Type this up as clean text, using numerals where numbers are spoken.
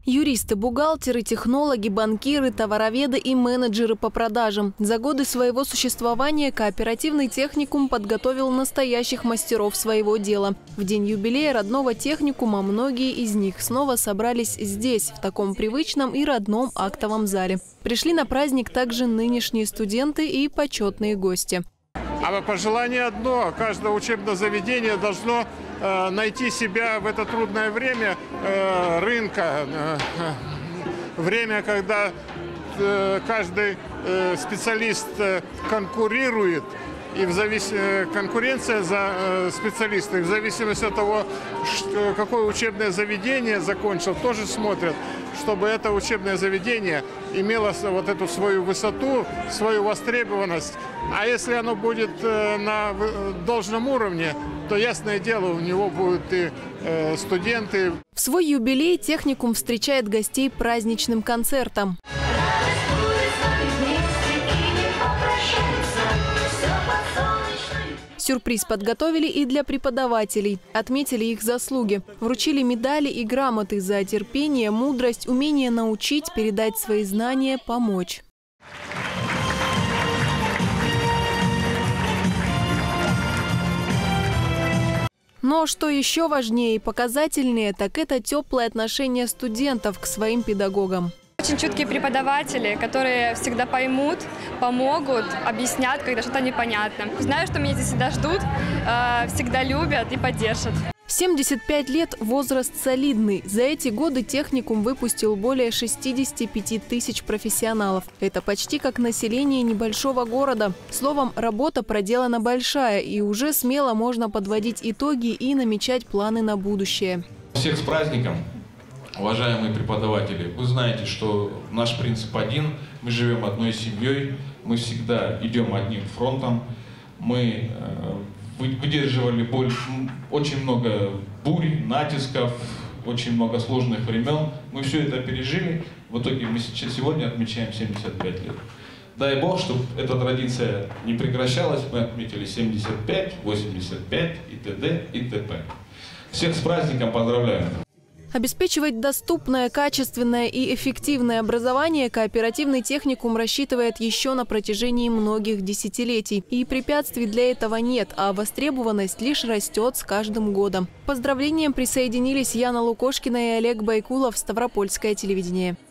Юристы, бухгалтеры, технологи, банкиры, товароведы и менеджеры по продажам. За годы своего существования кооперативный техникум подготовил настоящих мастеров своего дела. В день юбилея родного техникума многие из них снова собрались здесь, в таком привычном и родном актовом зале. Пришли на праздник также нынешние студенты и почетные гости. А пожелание одно: каждое учебное заведение должно найти себя в это трудное время рынка, время, когда каждый специалист конкурирует, и конкуренция за специалистов, в зависимости от того, какое учебное заведение закончил, тоже смотрят, чтобы это учебное заведение имело вот эту свою высоту, свою востребованность. А если оно будет на должном уровне, то, ясное дело, у него будут и студенты. В свой юбилей техникум встречает гостей праздничным концертом. Сюрприз подготовили и для преподавателей. Отметили их заслуги. Вручили медали и грамоты за терпение, мудрость, умение научить, передать свои знания, помочь. Но что еще важнее и показательнее, так это теплое отношение студентов к своим педагогам. Очень чуткие преподаватели, которые всегда поймут, помогут, объяснят, когда что-то непонятно. Знаю, что меня здесь всегда ждут, всегда любят и поддержат. 75 лет – возраст солидный. За эти годы техникум выпустил более 65 тысяч профессионалов. Это почти как население небольшого города. Словом, работа проделана большая, и уже смело можно подводить итоги и намечать планы на будущее. Всех с праздником, уважаемые преподаватели! Вы знаете, что наш принцип один. Мы живем одной семьей, мы всегда идем одним фронтом. Мы выдерживали очень много бурь, натисков, очень много сложных времен. Мы все это пережили. В итоге мы сегодня отмечаем 75 лет. Дай Бог, чтобы эта традиция не прекращалась. Мы отметили 75, 85 и т.д. и т.п. Всех с праздником, поздравляю! Обеспечивать доступное, качественное и эффективное образование кооперативный техникум рассчитывает еще на протяжении многих десятилетий. И препятствий для этого нет, а востребованность лишь растет с каждым годом. К поздравлениям присоединились Яна Лукошкина и Олег Байкулов, Ставропольское телевидение.